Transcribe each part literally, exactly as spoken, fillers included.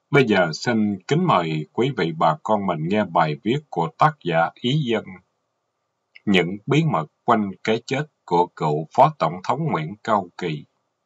Bây giờ xin kính mời quý vị bà con mình nghe bài viết của tác giả Ý Dân, Những bí mật quanh cái chết của cựu Phó Tổng thống Nguyễn Cao Kỳ.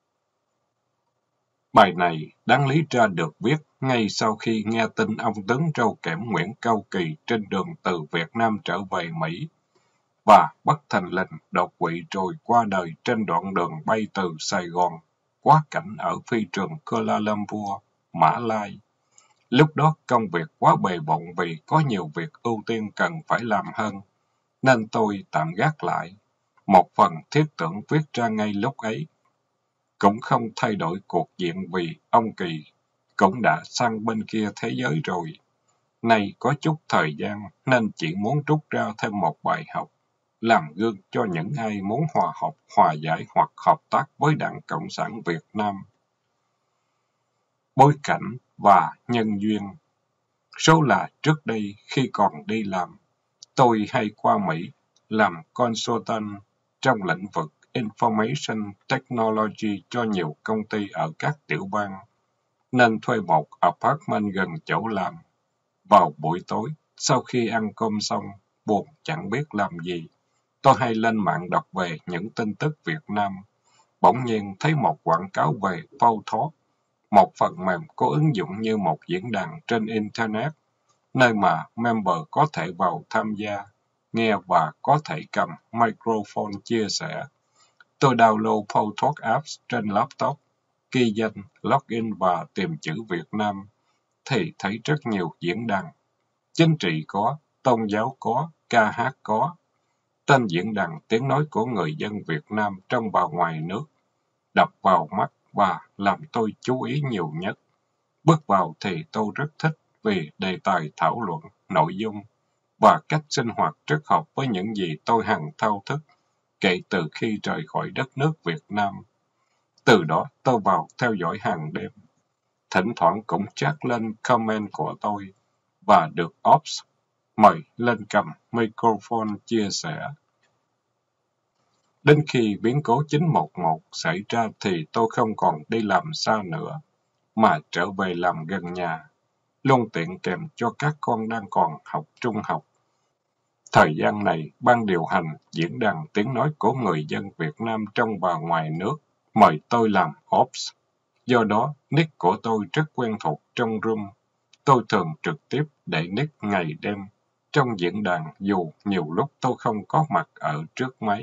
Bài này đáng lý ra được viết ngay sau khi nghe tin ông tướng râu kẽm Nguyễn Cao Kỳ trên đường từ Việt Nam trở về Mỹ và bất thình lình đột quỵ rồi qua đời trên đoạn đường bay từ Sài Gòn quá cảnh ở phi trường Kuala Lumpur, Mã Lai. Lúc đó công việc quá bề bộn vì có nhiều việc ưu tiên cần phải làm hơn, nên tôi tạm gác lại. Một phần thiết tưởng viết ra ngay lúc ấy. Cũng không thay đổi cuộc diện vì ông Kỳ cũng đã sang bên kia thế giới rồi. Nay có chút thời gian nên chỉ muốn rút ra thêm một bài học, làm gương cho những ai muốn hòa hợp, hòa giải hoặc hợp tác với Đảng Cộng sản Việt Nam. Bối cảnh và nhân duyên. Số là trước đây khi còn đi làm, tôi hay qua Mỹ làm consultant trong lĩnh vực Information Technology cho nhiều công ty ở các tiểu bang, nên thuê một apartment gần chỗ làm. Vào buổi tối, sau khi ăn cơm xong, buồn chẳng biết làm gì, tôi hay lên mạng đọc về những tin tức Việt Nam. Bỗng nhiên thấy một quảng cáo về Pautalk, một phần mềm có ứng dụng như một diễn đàn trên Internet, nơi mà member có thể vào tham gia, nghe và có thể cầm microphone chia sẻ. Tôi download Pautalk Apps trên laptop, ghi danh, login và tìm chữ Việt Nam, thì thấy rất nhiều diễn đàn. Chính trị có, tôn giáo có, ca hát có. Tên diễn đàn tiếng nói của người dân Việt Nam trong và ngoài nước đập vào mắt và làm tôi chú ý nhiều nhất. Bước vào thì tôi rất thích vì đề tài thảo luận, nội dung và cách sinh hoạt rất hợp với những gì tôi hằng thao thức kể từ khi rời khỏi đất nước Việt Nam. Từ đó tôi vào theo dõi hàng đêm. Thỉnh thoảng cũng chat lên comment của tôi và được Ops mời lên cầm microphone chia sẻ. Đến khi biến cố chín một một xảy ra thì tôi không còn đi làm xa nữa, mà trở về làm gần nhà, luôn tiện kèm cho các con đang còn học trung học. Thời gian này, ban điều hành diễn đàn tiếng nói của người dân Việt Nam trong và ngoài nước mời tôi làm Ops. Do đó, nick của tôi rất quen thuộc trong room. Tôi thường trực tiếp để nick ngày đêm trong diễn đàn dù nhiều lúc tôi không có mặt ở trước máy.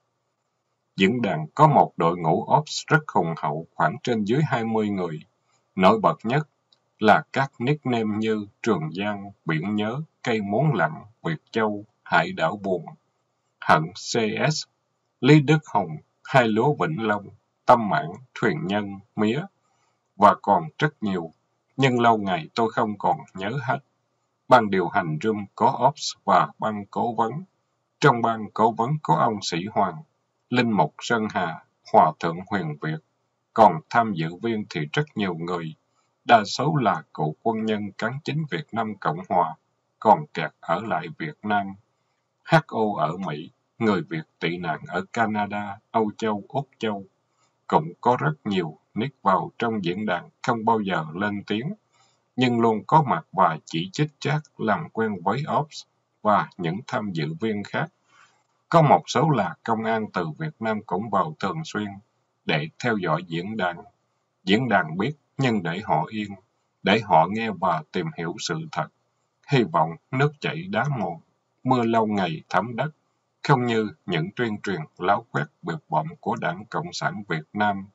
Diễn đàn có một đội ngũ Ops rất hùng hậu, khoảng trên dưới hai mươi người. Nổi bật nhất là các nickname như Trường Giang, Biển Nhớ, Cây Muốn Lặng, Việt Châu, Hải Đảo Buồn, Hận xê ét, Lý Đức Hùng, Hai Lúa Vĩnh Long, Tâm Mãn, Thuyền Nhân, Mía, và còn rất nhiều, nhưng lâu ngày tôi không còn nhớ hết. Ban điều hành room có Ops và ban cố vấn. Trong ban cố vấn có ông Sĩ Hoàng, Linh Mục Sơn Hà, Hòa Thượng Huyền Việt, còn tham dự viên thì rất nhiều người, đa số là cựu quân nhân cán chính Việt Nam Cộng Hòa, còn kẹt ở lại Việt Nam, hát o ở Mỹ, người Việt tị nạn ở Canada, Âu Châu, Úc Châu. Cũng có rất nhiều nick vào trong diễn đàn không bao giờ lên tiếng, nhưng luôn có mặt và chỉ chích chát làm quen với Ops và những tham dự viên khác. Có một số là công an từ Việt Nam cũng vào thường xuyên để theo dõi diễn đàn. Diễn đàn biết, nhưng để họ yên, để họ nghe và tìm hiểu sự thật. Hy vọng nước chảy đá mòn, mưa lâu ngày thấm đất, không như những tuyên truyền láo quét biệt bợm của Đảng Cộng sản Việt Nam.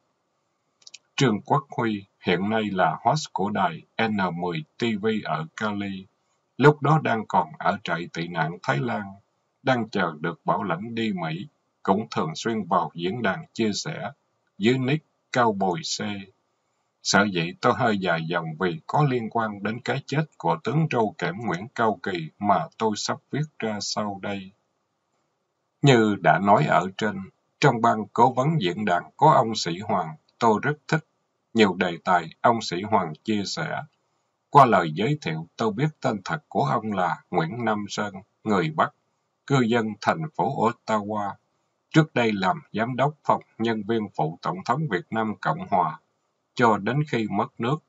Trương Quốc Huy hiện nay là host của đài en mười ti vi ở Cali, lúc đó đang còn ở trại tị nạn Thái Lan, đang chờ được bảo lãnh đi Mỹ, cũng thường xuyên vào diễn đàn chia sẻ, dưới nick Cao Bồi C. Sợ dĩ tôi hơi dài dòng vì có liên quan đến cái chết của tướng râu kẽm Nguyễn Cao Kỳ mà tôi sắp viết ra sau đây. Như đã nói ở trên, trong ban cố vấn diễn đàn có ông Sĩ Hoàng, tôi rất thích nhiều đề tài ông Sĩ Hoàng chia sẻ. Qua lời giới thiệu, tôi biết tên thật của ông là Nguyễn Nam Sơn, người Bắc, cư dân thành phố Ottawa. Trước đây làm giám đốc phòng nhân viên phụ Tổng thống Việt Nam Cộng Hòa, cho đến khi mất nước.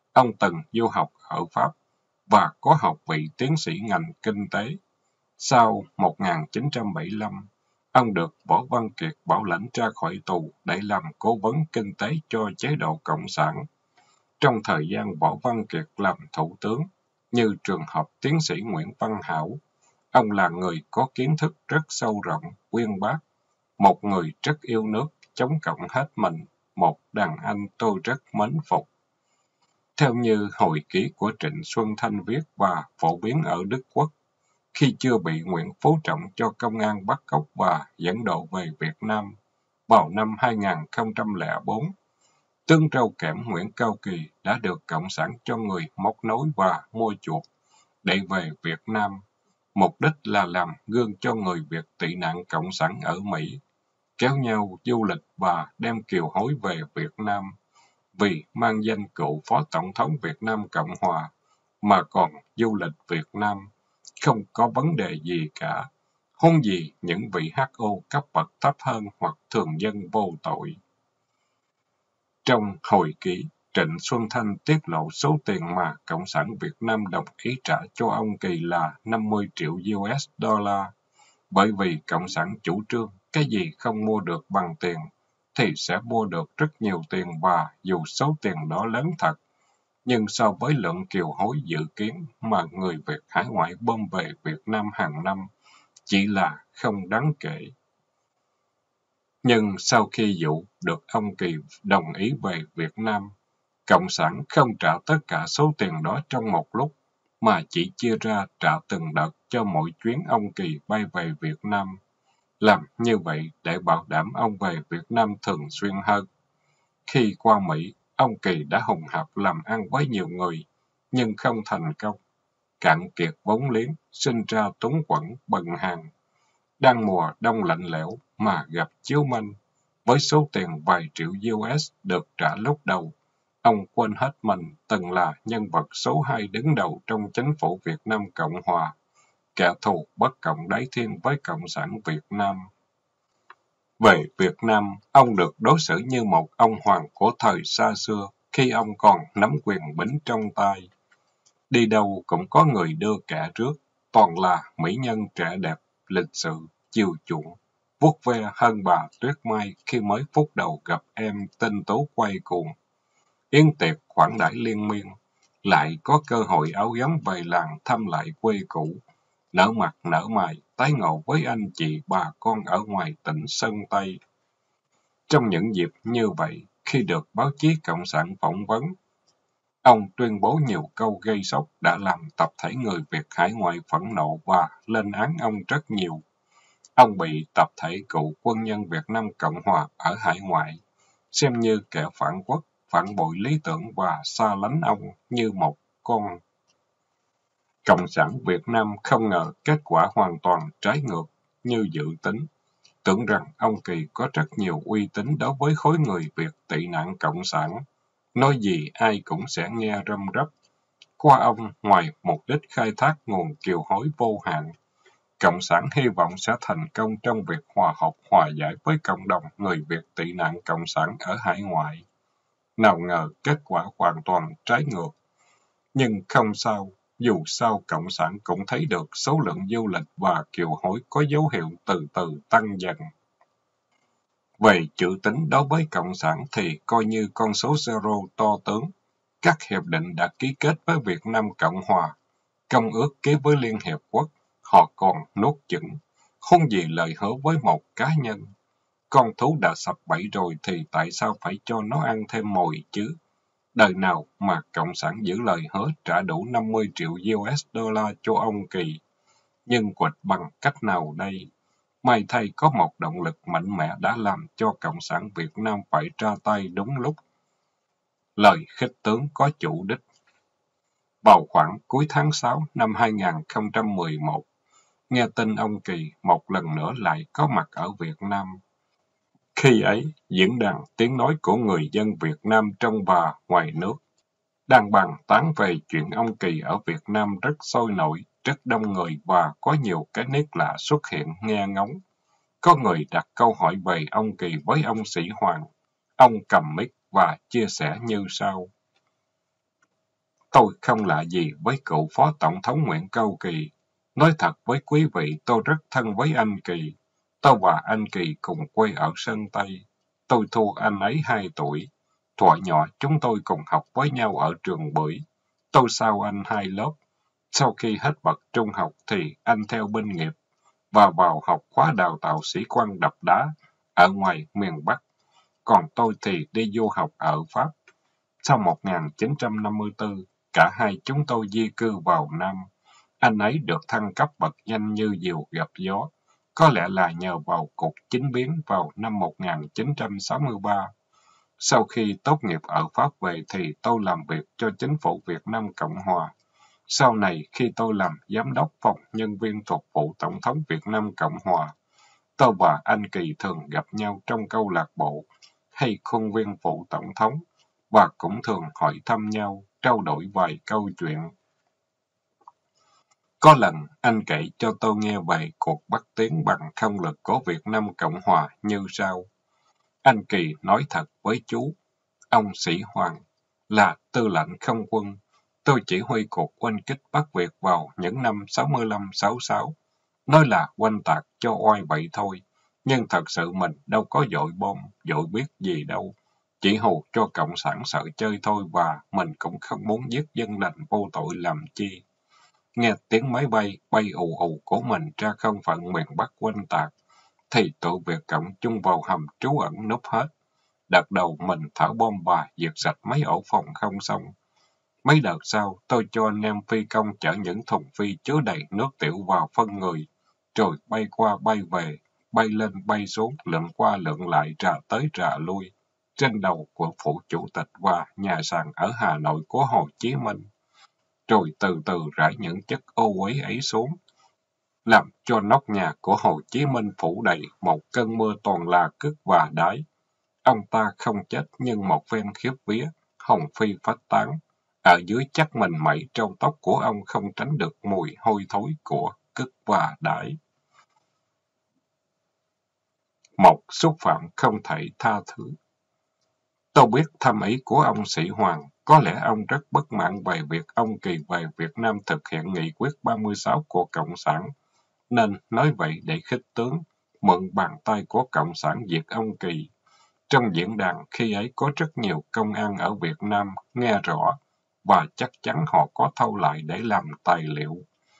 Ông từng du học ở Pháp và có học vị tiến sĩ ngành kinh tế. Sau một nghìn chín trăm bảy mươi lăm, ông được Võ Văn Kiệt bảo lãnh ra khỏi tù để làm cố vấn kinh tế cho chế độ Cộng sản. Trong thời gian Võ Văn Kiệt làm thủ tướng, như trường hợp tiến sĩ Nguyễn Văn Hảo, ông là người có kiến thức rất sâu rộng, uyên bác, một người rất yêu nước, chống cộng hết mình, một đàn anh tôi rất mến phục. Theo như hồi ký của Trịnh Xuân Thanh viết và phổ biến ở Đức Quốc, khi chưa bị Nguyễn Phú Trọng cho công an bắt cóc và dẫn độ về Việt Nam vào năm hai nghìn không trăm lẻ bốn, tướng râu kẽm Nguyễn Cao Kỳ đã được Cộng sản cho người móc nối và mua chuộc để về Việt Nam, mục đích là làm gương cho người Việt tị nạn Cộng sản ở Mỹ, kéo nhau du lịch và đem kiều hối về Việt Nam, vì mang danh cựu Phó Tổng thống Việt Nam Cộng Hòa mà còn du lịch Việt Nam, không có vấn đề gì cả, huống gì những vị hát o cấp bậc thấp hơn hoặc thường dân vô tội. Trong hồi ký, Trịnh Xuân Thanh tiết lộ số tiền mà Cộng sản Việt Nam đồng ý trả cho ông Kỳ là năm mươi triệu u ét dollar, bởi vì Cộng sản chủ trương cái gì không mua được bằng tiền, thì sẽ mua được rất nhiều tiền và dù số tiền đó lớn thật, nhưng so với lượng kiều hối dự kiến mà người Việt hải ngoại bơm về Việt Nam hàng năm, chỉ là không đáng kể. Nhưng sau khi dụ được ông Kỳ đồng ý về Việt Nam, Cộng sản không trả tất cả số tiền đó trong một lúc, mà chỉ chia ra trả từng đợt cho mỗi chuyến ông Kỳ bay về Việt Nam. Làm như vậy để bảo đảm ông về Việt Nam thường xuyên hơn. Khi qua Mỹ, ông Kỳ đã hùng hạp làm ăn với nhiều người, nhưng không thành công. Cạn kiệt vốn liếng, sinh ra túng quẫn, bần hàn. Đang mùa đông lạnh lẽo mà gặp chiếu manh, với số tiền vài triệu u ét được trả lúc đầu, ông quên hết mình từng là nhân vật số hai đứng đầu trong chính phủ Việt Nam Cộng Hòa, kẻ thù bất cộng đáy thiên với Cộng sản Việt Nam. Về Việt Nam, ông được đối xử như một ông hoàng của thời xa xưa khi ông còn nắm quyền bính trong tay. Đi đâu cũng có người đưa kẻ rước, toàn là mỹ nhân trẻ đẹp, lịch sự, chiều chuộng, vuốt ve hơn bà Tuyết Mai khi mới phút đầu gặp em tinh tú quay cuồng. Yến tiệc khoản đãi liên miên, lại có cơ hội áo gấm về làng thăm lại quê cũ, nở mặt nở mày, tái ngộ với anh chị bà con ở ngoài tỉnh Sơn Tây. Trong những dịp như vậy, khi được báo chí Cộng sản phỏng vấn, ông tuyên bố nhiều câu gây sốc đã làm tập thể người Việt hải ngoại phẫn nộ và lên án ông rất nhiều. Ông bị tập thể cựu quân nhân Việt Nam Cộng Hòa ở hải ngoại xem như kẻ phản quốc, phản bội lý tưởng và xa lánh ông như một con. Cộng sản Việt Nam không ngờ kết quả hoàn toàn trái ngược như dự tính. Tưởng rằng ông Kỳ có rất nhiều uy tín đối với khối người Việt tị nạn Cộng sản. Nói gì ai cũng sẽ nghe răm rắp. Qua ông, ngoài mục đích khai thác nguồn kiều hối vô hạn, Cộng sản hy vọng sẽ thành công trong việc hòa hợp hòa giải với cộng đồng người Việt tị nạn Cộng sản ở hải ngoại. Nào ngờ kết quả hoàn toàn trái ngược. Nhưng không sao, dù sao Cộng sản cũng thấy được số lượng du lịch và kiều hối có dấu hiệu từ từ tăng dần. Về chữ tín đối với Cộng sản thì coi như con số zero to tướng. Các hiệp định đã ký kết với Việt Nam Cộng Hòa, công ước ký với Liên Hiệp Quốc, họ còn nuốt chửng, không gì lời hứa với một cá nhân. Con thú đã sập bẫy rồi thì tại sao phải cho nó ăn thêm mồi chứ? Đời nào mà Cộng sản giữ lời hứa trả đủ năm mươi triệu u ét dollar cho ông Kỳ. Nhưng quịch bằng cách nào đây? May thay có một động lực mạnh mẽ đã làm cho Cộng sản Việt Nam phải ra tay đúng lúc. Lời khích tướng có chủ đích. Vào khoảng cuối tháng sáu năm hai nghìn không trăm mười một, nghe tin ông Kỳ một lần nữa lại có mặt ở Việt Nam. Khi ấy, diễn đàn tiếng nói của người dân Việt Nam trong và ngoài nước đang bàn tán về chuyện ông Kỳ ở Việt Nam rất sôi nổi, rất đông người và có nhiều cái nét lạ xuất hiện nghe ngóng. Có người đặt câu hỏi về ông Kỳ với ông Sĩ Hoàng. Ông cầm mic và chia sẻ như sau. Tôi không lạ gì với cựu Phó Tổng thống Nguyễn Cao Kỳ. Nói thật với quý vị, tôi rất thân với anh Kỳ. Tôi và anh Kỳ cùng quê ở Sơn Tây. Tôi thua anh ấy hai tuổi. Thuở nhỏ chúng tôi cùng học với nhau ở trường Bưởi. Tôi sau anh hai lớp. Sau khi hết bậc trung học thì anh theo binh nghiệp và vào học khóa đào tạo sĩ quan đập đá ở ngoài miền Bắc. Còn tôi thì đi du học ở Pháp. Sau một nghìn chín trăm năm mươi tư, cả hai chúng tôi di cư vào Nam. Anh ấy được thăng cấp bậc danh như diều gặp gió, có lẽ là nhờ vào cuộc chính biến vào năm một nghìn chín trăm sáu mươi ba. Sau khi tốt nghiệp ở Pháp về thì tôi làm việc cho chính phủ Việt Nam Cộng Hòa. Sau này, khi tôi làm giám đốc phòng nhân viên thuộc vụ Tổng thống Việt Nam Cộng Hòa, tôi và anh Kỳ thường gặp nhau trong câu lạc bộ hay khuôn viên phủ Tổng thống và cũng thường hỏi thăm nhau, trao đổi vài câu chuyện. Có lần, anh kể cho tôi nghe về cuộc bắt tiến bằng không lực của Việt Nam Cộng Hòa như sau. Anh Kỳ nói thật với chú, ông Sĩ Hoàng là tư lệnh không quân. Tôi chỉ huy cuộc oanh kích Bắc Việt vào những năm sáu mươi lăm sáu mươi sáu. Nói là oanh tạc cho oai vậy thôi, nhưng thật sự mình đâu có dội bom, dội biết gì đâu. Chỉ hù cho Cộng sản sợ chơi thôi và mình cũng không muốn giết dân lành vô tội làm chi. Nghe tiếng máy bay bay ù ù của mình ra không phận miền Bắc oanh tạc, thì tụi Việt Cộng chung vào hầm trú ẩn núp hết. Đợt đầu mình thả bom và diệt sạch mấy ổ phòng không xong. Mấy đợt sau, tôi cho anh em phi công chở những thùng phi chứa đầy nước tiểu vào phân người, rồi bay qua bay về, bay lên bay xuống, lượn qua lượn lại, trà tới trà lui, trên đầu của phủ chủ tịch và nhà sàn ở Hà Nội của Hồ Chí Minh. Rồi từ từ rải những chất ô uế ấy xuống, làm cho nóc nhà của Hồ Chí Minh phủ đầy một cơn mưa toàn là cứt và đái. Ông ta không chết nhưng một phen khiếp vía, hồn phi phách tán. Ở dưới chắc mình mẩy trong tóc của ông không tránh được mùi hôi thối của cứt và đái. Một xúc phạm không thể tha thứ. Tôi biết thâm ý của ông Sĩ Hoàng, có lẽ ông rất bất mãn về việc ông Kỳ về Việt Nam thực hiện nghị quyết ba mươi sáu của Cộng sản, nên nói vậy để khích tướng, mượn bàn tay của Cộng sản diệt ông Kỳ. Trong diễn đàn khi ấy có rất nhiều công an ở Việt Nam nghe rõ, và chắc chắn họ có thâu lại để làm tài liệu.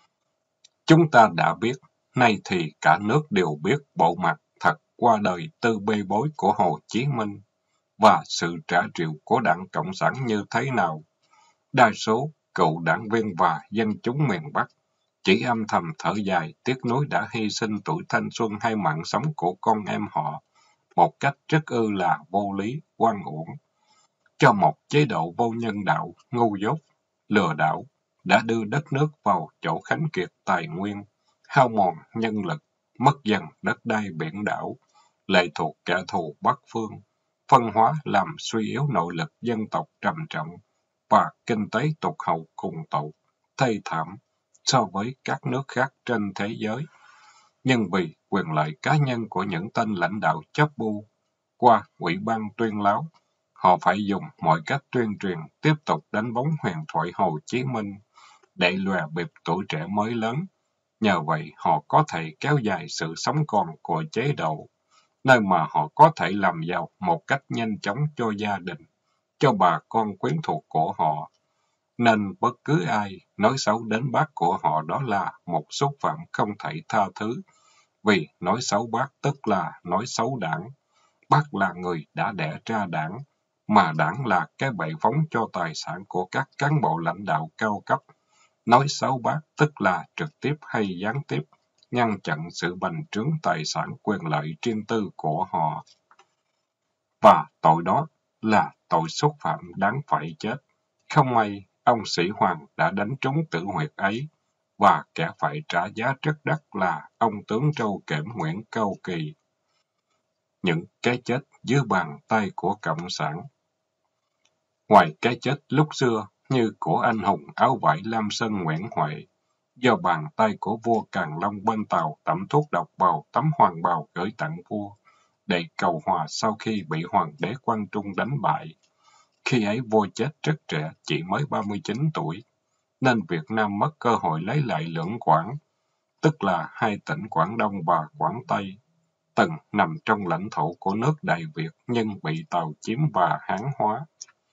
Chúng ta đã biết, nay thì cả nước đều biết bộ mặt thật qua đời tư bê bối của Hồ Chí Minh và sự trả triệu của Đảng Cộng sản như thế nào. Đa số cựu đảng viên và dân chúng miền Bắc chỉ âm thầm thở dài tiếc nuối đã hy sinh tuổi thanh xuân hay mạng sống của con em họ một cách rất ư là vô lý, oan uổng, cho một chế độ vô nhân đạo, ngu dốt, lừa đảo, đã đưa đất nước vào chỗ khánh kiệt tài nguyên, hao mòn nhân lực, mất dần đất đai biển đảo, lệ thuộc kẻ thù Bắc phương, phân hóa làm suy yếu nội lực dân tộc trầm trọng, và kinh tế tụt hậu cùng tột, thê thảm so với các nước khác trên thế giới. Nhưng vì quyền lợi cá nhân của những tên lãnh đạo chấp bu, qua Ủy ban tuyên láo, họ phải dùng mọi cách tuyên truyền tiếp tục đánh bóng huyền thoại Hồ Chí Minh để lòe bịp tuổi trẻ mới lớn. Nhờ vậy họ có thể kéo dài sự sống còn của chế độ, nơi mà họ có thể làm giàu một cách nhanh chóng cho gia đình, cho bà con quyến thuộc của họ. Nên bất cứ ai nói xấu đến bác của họ đó là một xúc phạm không thể tha thứ, vì nói xấu bác tức là nói xấu đảng. Bác là người đã đẻ ra đảng, mà đảng là cái bệ phóng cho tài sản của các cán bộ lãnh đạo cao cấp. Nói xấu bác tức là trực tiếp hay gián tiếp, ngăn chặn sự bành trướng tài sản quyền lợi riêng tư của họ. Và tội đó là tội xúc phạm đáng phải chết. Không may, ông Sĩ Hoàng đã đánh trúng tử huyệt ấy, và kẻ phải trả giá rất đắt là ông tướng trâu kẽm Nguyễn Cao Kỳ. Những cái chết dưới bàn tay của Cộng sản. Ngoài cái chết lúc xưa như của anh hùng áo vải Lam Sơn Nguyễn Huệ, do bàn tay của vua Càn Long bên Tàu tẩm thuốc độc vào tấm hoàng bào gửi tặng vua, để cầu hòa sau khi bị hoàng đế Quang Trung đánh bại. Khi ấy vua chết rất trẻ, chỉ mới ba mươi chín tuổi, nên Việt Nam mất cơ hội lấy lại lưỡng Quảng, tức là hai tỉnh Quảng Đông và Quảng Tây, từng nằm trong lãnh thổ của nước Đại Việt nhưng bị Tàu chiếm và Hán hóa.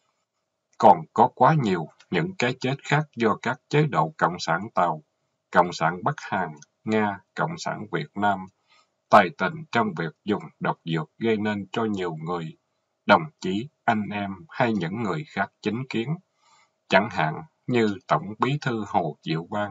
Còn có quá nhiều những cái chết khác do các chế độ Cộng sản Tàu, Cộng sản Bắc Hàn, Nga, Cộng sản Việt Nam tài tình trong việc dùng độc dược gây nên cho nhiều người, đồng chí, anh em hay những người khác chính kiến, chẳng hạn như Tổng bí thư Hồ Diệu Bang,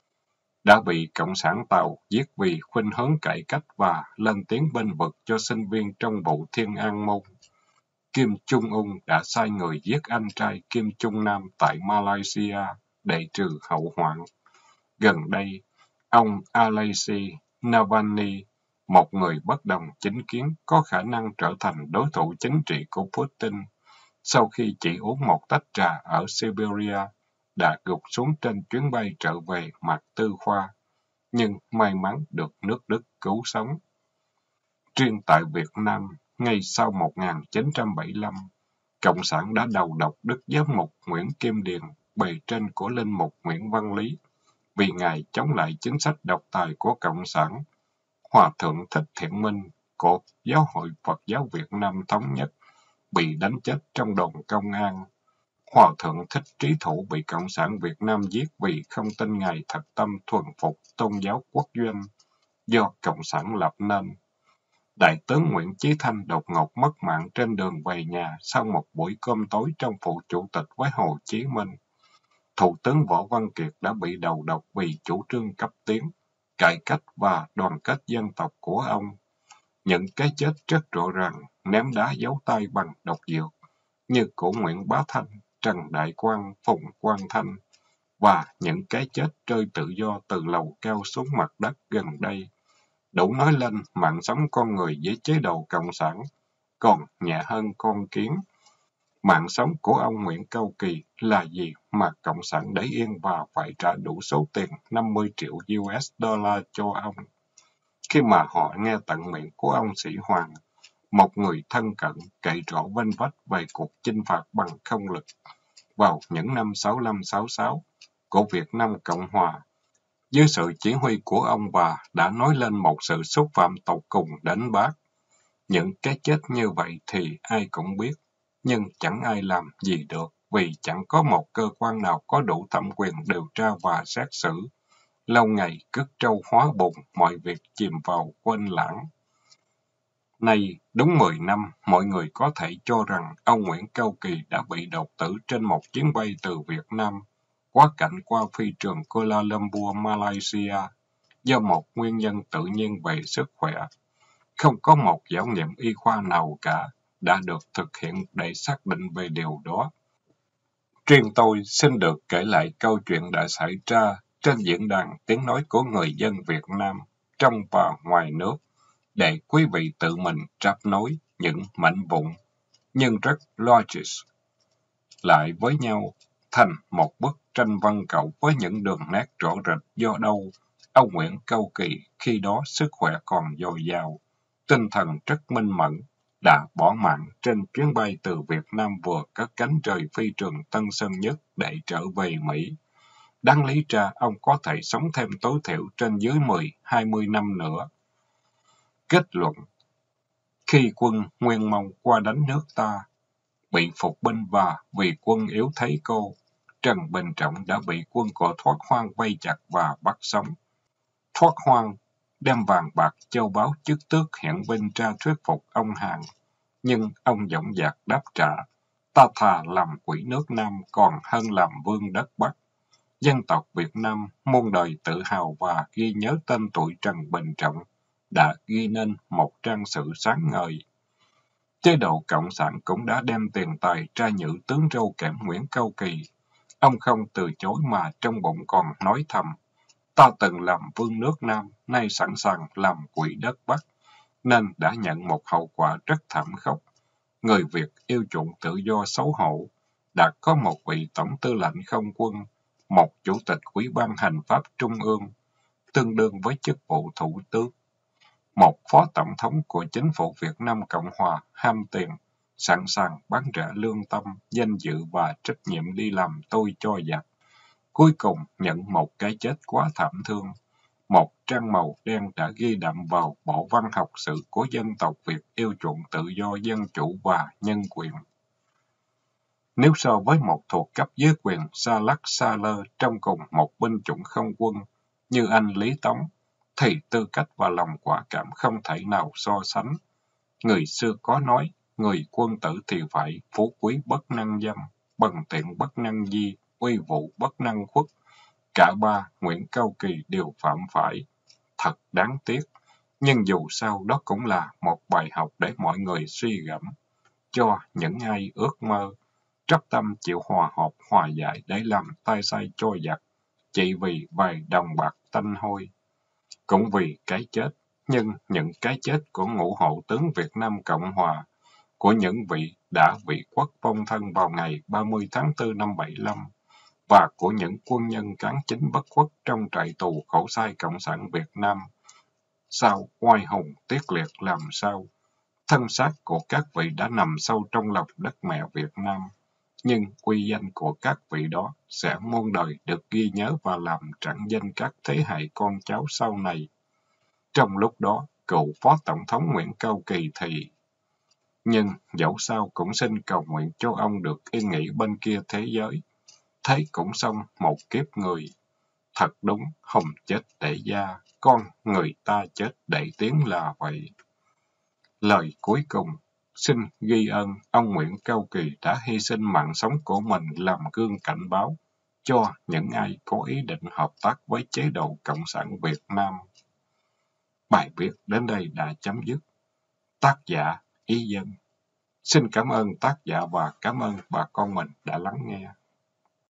đã bị Cộng sản Tàu giết vì khuynh hướng cải cách và lên tiếng bênh vực cho sinh viên trong vụ Thiên An Môn. Kim Jong-un đã sai người giết anh trai Kim Jong Nam tại Malaysia để trừ hậu hoạn. Gần đây, ông Alexei Navalny, một người bất đồng chính kiến, có khả năng trở thành đối thủ chính trị của Putin, sau khi chỉ uống một tách trà ở Siberia, đã gục xuống trên chuyến bay trở về Mạc Tư Khoa, nhưng may mắn được nước Đức cứu sống. Riêng tại Việt Nam, ngay sau một nghìn chín trăm bảy mươi lăm, Cộng sản đã đầu độc Đức Giám mục Nguyễn Kim Điền, bề trên của Linh mục Nguyễn Văn Lý, vì Ngài chống lại chính sách độc tài của Cộng sản. Hòa thượng Thích Thiện Minh của Giáo hội Phật giáo Việt Nam Thống nhất bị đánh chết trong đồn công an. Hòa thượng Thích Trí Thủ bị Cộng sản Việt Nam giết vì không tin Ngài thật tâm thuần phục tôn giáo quốc doanh do Cộng sản lập nên. Đại tướng Nguyễn Chí Thanh đột ngột mất mạng trên đường về nhà sau một buổi cơm tối trong phủ chủ tịch với Hồ Chí Minh. Thủ tướng Võ Văn Kiệt đã bị đầu độc vì chủ trương cấp tiến, cải cách và đoàn kết dân tộc của ông. Những cái chết rất rõ ràng, ném đá giấu tay bằng độc dược, như của Nguyễn Bá Thanh, Trần Đại Quang, Phùng Quang Thanh, và những cái chết rơi tự do từ lầu cao xuống mặt đất gần đây, đủ nói lên mạng sống con người với chế độ Cộng sản, còn nhẹ hơn con kiến. Mạng sống của ông Nguyễn Cao Kỳ là gì mà Cộng sản để yên và phải trả đủ số tiền năm mươi triệu u ét dollar cho ông? Khi mà họ nghe tận miệng của ông Sĩ Hoàng, một người thân cận kể rõ vênh vách về cuộc chinh phạt bằng không lực vào những năm sáu lăm sáu sáu của Việt Nam Cộng Hòa, dưới sự chỉ huy của ông bà đã nói lên một sự xúc phạm tột cùng đến bác. Những cái chết như vậy thì ai cũng biết, nhưng chẳng ai làm gì được vì chẳng có một cơ quan nào có đủ thẩm quyền điều tra và xét xử. Lâu ngày cất trâu hóa bùn, mọi việc chìm vào quên lãng. Nay, đúng mười năm, mọi người có thể cho rằng ông Nguyễn Cao Kỳ đã bị đột tử trên một chuyến bay từ Việt Nam, quá cảnh qua phi trường Kuala Lumpur, Malaysia, do một nguyên nhân tự nhiên về sức khỏe. Không có một giáo nghiệm y khoa nào cả đã được thực hiện để xác định về điều đó. Riêng tôi xin được kể lại câu chuyện đã xảy ra trên diễn đàn tiếng nói của người dân Việt Nam, trong và ngoài nước, để quý vị tự mình tráp nối những mảnh vụn, nhưng rất logic, lại với nhau thành một bức tranh văn cầu với những đường nét rõ rệt do đâu ông Nguyễn Cao Kỳ khi đó sức khỏe còn dồi dào, tinh thần rất minh mẫn, đã bỏ mạng trên chuyến bay từ Việt Nam vừa cất cánh rời phi trường Tân Sơn Nhất để trở về Mỹ. Đáng lý ra ông có thể sống thêm tối thiểu trên dưới mười hai mươi năm nữa. Kết luận: khi quân Nguyên Mông qua đánh nước ta, bị phục binh và vì quân yếu thấy cô, Trần Bình Trọng đã bị quân của Thoát Hoang vây chặt và bắt sống. Thoát Hoang đem vàng bạc châu báu chức tước hiện binh ra thuyết phục ông Hàn, nhưng ông dõng dạc đáp trả: ta thà làm quỷ nước Nam còn hơn làm vương đất Bắc. Dân tộc Việt Nam muôn đời tự hào và ghi nhớ tên tuổi Trần Bình Trọng, đã ghi nên một trang sử sáng ngời. Chế độ Cộng sản cũng đã đem tiền tài ra nhử tướng râu kẽm Nguyễn Cao Kỳ. Ông không từ chối mà trong bụng còn nói thầm: ta từng làm vương nước Nam, nay sẵn sàng làm quỷ đất Bắc, nên đã nhận một hậu quả rất thảm khốc. Người Việt yêu chuộng tự do xấu hổ, đã có một vị tổng tư lệnh không quân, một chủ tịch Ủy ban Hành pháp Trung ương, tương đương với chức vụ thủ tướng, một phó tổng thống của chính phủ Việt Nam Cộng Hòa ham tiền, sẵn sàng bán rẻ lương tâm, danh dự và trách nhiệm đi làm tôi cho giặc. Cuối cùng nhận một cái chết quá thảm thương. Một trang màu đen đã ghi đậm vào bộ văn học sử của dân tộc Việt yêu chuộng tự do, dân chủ và nhân quyền. Nếu so với một thuộc cấp dưới quyền xa lắc xa lơ trong cùng một binh chủng không quân như anh Lý Tống, thì tư cách và lòng quả cảm không thể nào so sánh. Người xưa có nói, người quân tử thì phải phú quý bất năng dâm, bần tiện bất năng di, uy vũ bất năng khuất. Cả ba Nguyễn Cao Kỳ đều phạm phải. Thật đáng tiếc, nhưng dù sao đó cũng là một bài học để mọi người suy gẫm, cho những ai ước mơ, trắc tâm chịu hòa hợp hòa giải để làm tay sai cho giặc, chỉ vì vài đồng bạc tanh hôi. Cũng vì cái chết, nhưng những cái chết của ngũ hộ tướng Việt Nam Cộng Hòa, của những vị đã vị quốc vong thân vào ngày ba mươi tháng tư năm bảy mươi lăm, và của những quân nhân cán chính bất khuất trong trại tù khổ sai Cộng sản Việt Nam. Sao oai hùng tiếc liệt làm sao? Thân xác của các vị đã nằm sâu trong lòng đất mẹ Việt Nam, nhưng uy danh của các vị đó sẽ muôn đời được ghi nhớ và làm trạng danh các thế hệ con cháu sau này. Trong lúc đó, cựu Phó Tổng thống Nguyễn Cao Kỳ thì... Nhưng dẫu sao cũng xin cầu nguyện cho ông được yên nghỉ bên kia thế giới. Thế cũng xong một kiếp người. Thật đúng, hồng chết để da, con người ta chết để tiếng là vậy. Lời cuối cùng, xin ghi ơn ông Nguyễn Cao Kỳ đã hy sinh mạng sống của mình làm gương cảnh báo cho những ai có ý định hợp tác với chế độ Cộng sản Việt Nam. Bài viết đến đây đã chấm dứt. Tác giả Ý Dân. Xin cảm ơn tác giả và cảm ơn bà con mình đã lắng nghe.